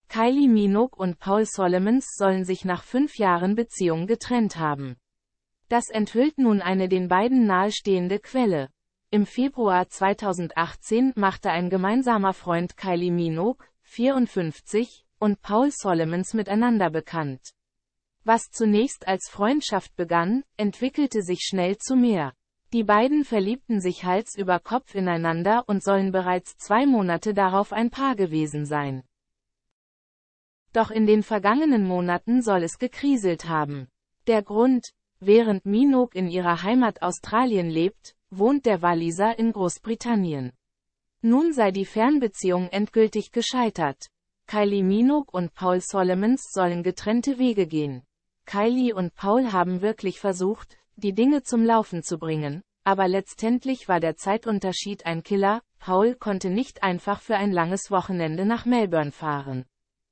Kylie Minogue und Paul Solomons sollen sich nach 5 Jahren Beziehung getrennt haben. Das enthüllt nun eine den beiden nahestehende Quelle. Im Februar 2018 machte ein gemeinsamer Freund Kylie Minogue, 54, und Paul Solomons miteinander bekannt. Was zunächst als Freundschaft begann, entwickelte sich schnell zu mehr. Die beiden verliebten sich Hals über Kopf ineinander und sollen bereits 2 Monate darauf ein Paar gewesen sein. Doch in den vergangenen Monaten soll es gekriselt haben. Der Grund: Während Minogue in ihrer Heimat Australien lebt, wohnt der Waliser in Großbritannien. Nun sei die Fernbeziehung endgültig gescheitert. Kylie Minogue und Paul Solomons sollen getrennte Wege gehen. Kylie und Paul haben wirklich versucht, die Dinge zum Laufen zu bringen, aber letztendlich war der Zeitunterschied ein Killer. Paul konnte nicht einfach für ein langes Wochenende nach Melbourne fahren.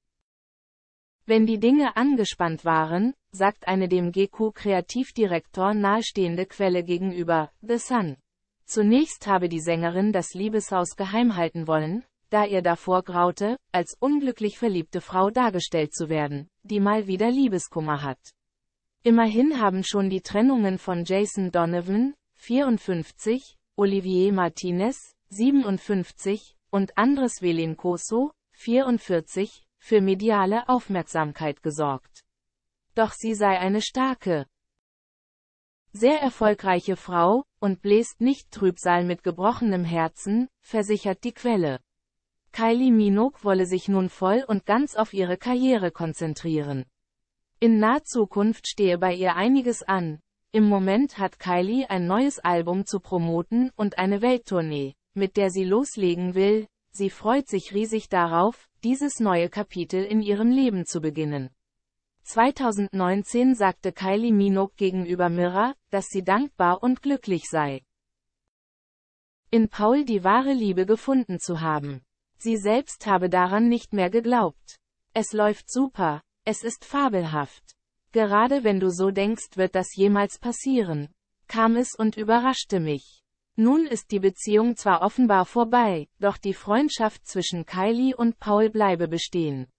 Wenn die Dinge angespannt waren, sagt eine dem GQ-Kreativdirektor nahestehende Quelle gegenüber The Sun. Zunächst habe die Sängerin das Liebeshaus geheim halten wollen, da ihr davor graute, als unglücklich verliebte Frau dargestellt zu werden, die mal wieder Liebeskummer hat. Immerhin haben schon die Trennungen von Jason Donovan, 54, Olivier Martinez, 57, und Andres Velencoso, 44, für mediale Aufmerksamkeit gesorgt. Doch sie sei eine starke, sehr erfolgreiche Frau, und bläst nicht Trübsal mit gebrochenem Herzen, versichert die Quelle. Kylie Minogue wolle sich nun voll und ganz auf ihre Karriere konzentrieren. In naher Zukunft stehe bei ihr einiges an. Im Moment hat Kylie ein neues Album zu promoten und eine Welttournee, mit der sie loslegen will. Sie freut sich riesig darauf, dieses neue Kapitel in ihrem Leben zu beginnen. 2019 sagte Kylie Minogue gegenüber Mirror, dass sie dankbar und glücklich sei, in Paul die wahre Liebe gefunden zu haben. Sie selbst habe daran nicht mehr geglaubt. Es läuft super, es ist fabelhaft. Gerade wenn du so denkst, wird das jemals passieren, kam es und überraschte mich. Nun ist die Beziehung zwar offenbar vorbei, doch die Freundschaft zwischen Kylie und Paul bleibe bestehen.